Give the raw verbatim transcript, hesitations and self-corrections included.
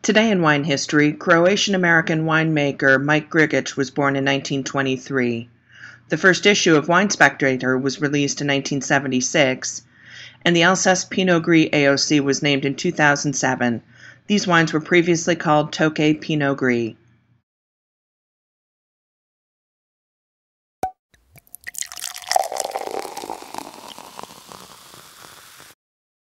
Today in wine history, Croatian-American winemaker Mike Grgic was born in nineteen twenty-three. The first issue of Wine Spectator was released in nineteen seventy-six, and the Alsace Pinot Gris A O C was named in two thousand seven. These wines were previously called Tokay Pinot Gris.